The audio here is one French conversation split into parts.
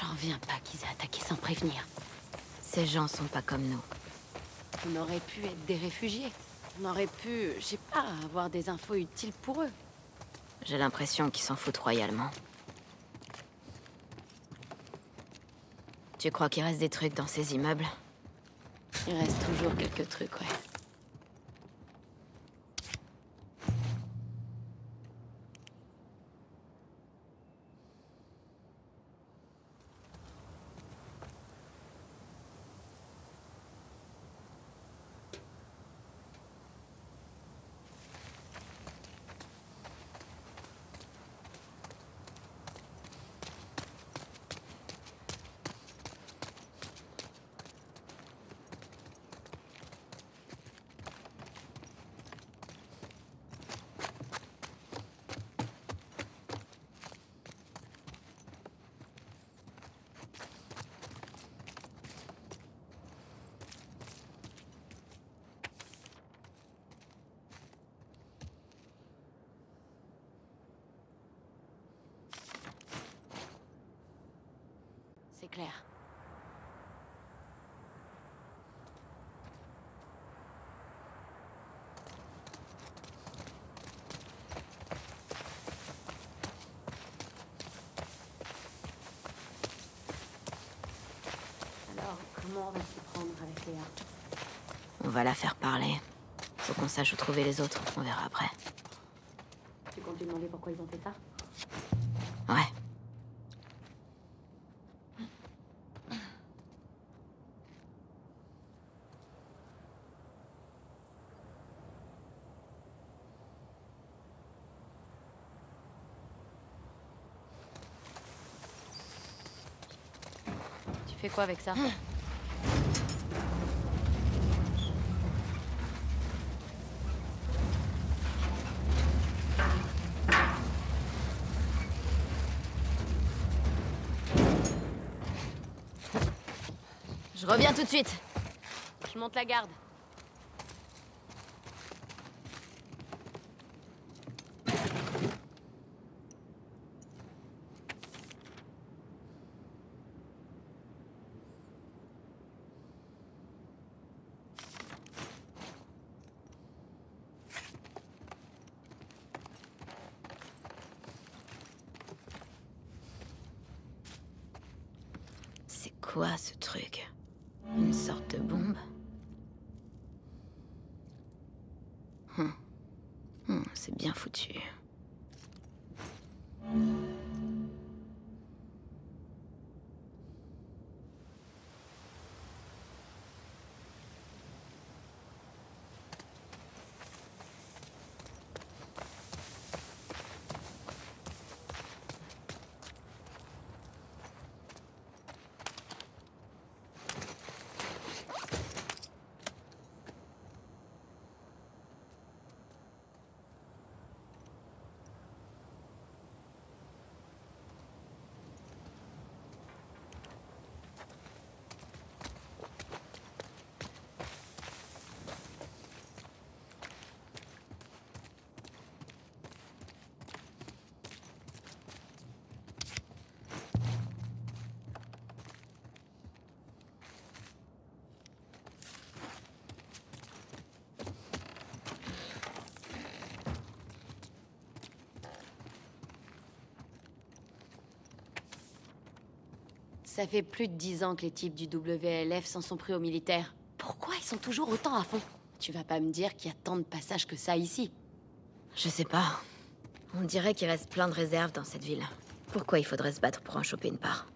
J'en reviens pas qu'ils aient attaqué sans prévenir. Ces gens sont pas comme nous. On aurait pu être des réfugiés. On aurait pu, je sais pas, avoir des infos utiles pour eux. J'ai l'impression qu'ils s'en foutent royalement. Tu crois qu'il reste des trucs dans ces immeubles? Il reste toujours quelques trucs, ouais. C'est clair. Alors, comment on va s'y prendre avec Léa? On va la faire parler. Faut qu'on sache où trouver les autres. On verra après. Tu comptes lui demander pourquoi ils ont fait ça? Ouais. Tu fais quoi avec ça? Je reviens tout de suite. Je monte la garde. C'est quoi ce truc? Une sorte de bombe? C'est bien foutu. Ça fait plus de 10 ans que les types du WLF s'en sont pris aux militaires. Pourquoi ils sont toujours autant à fond? Tu vas pas me dire qu'il y a tant de passages que ça ici? Je sais pas. On dirait qu'il reste plein de réserves dans cette ville. Pourquoi il faudrait se battre pour en choper une part?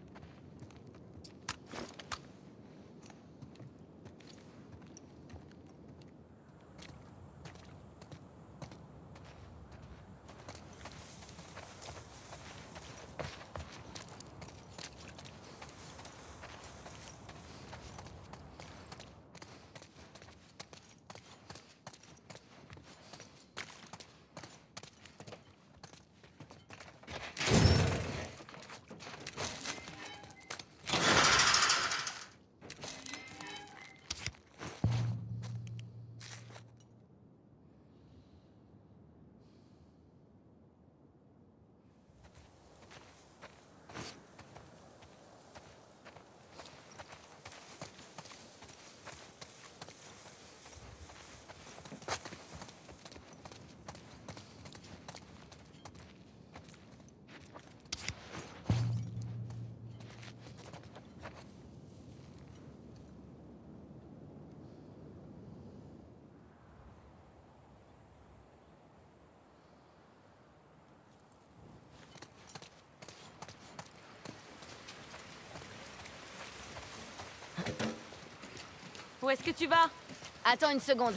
Où est-ce que tu vas? Attends une seconde.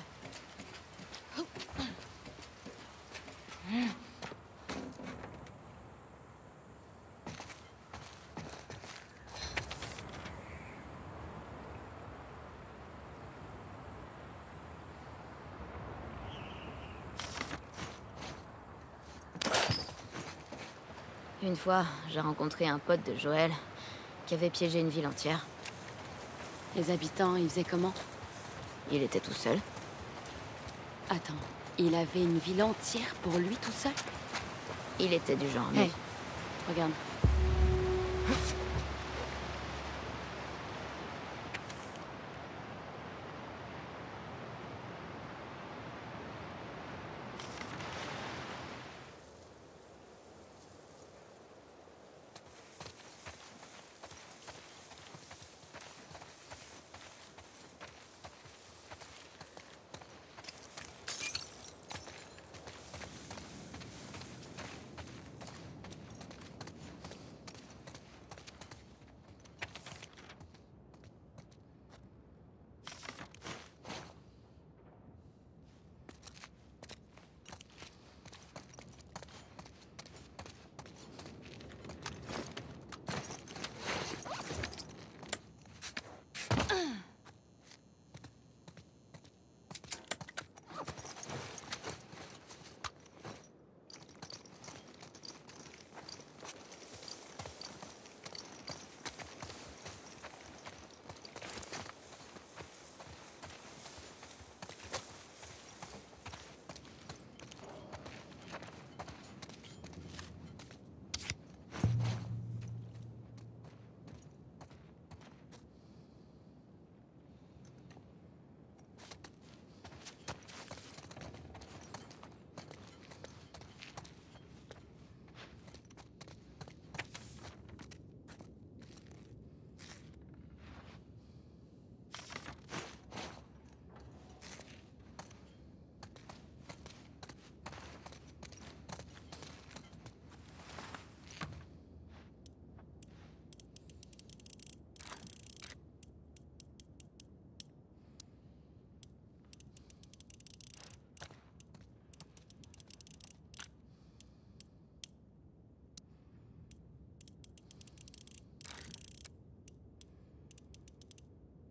Une fois, j'ai rencontré un pote de Joël qui avait piégé une ville entière. Les habitants, ils faisaient comment? Il était tout seul. Attends, il avait une ville entière pour lui tout seul? Il était du genre, Hey, regarde.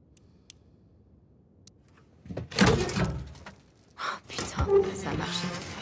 Putain, ça a marché.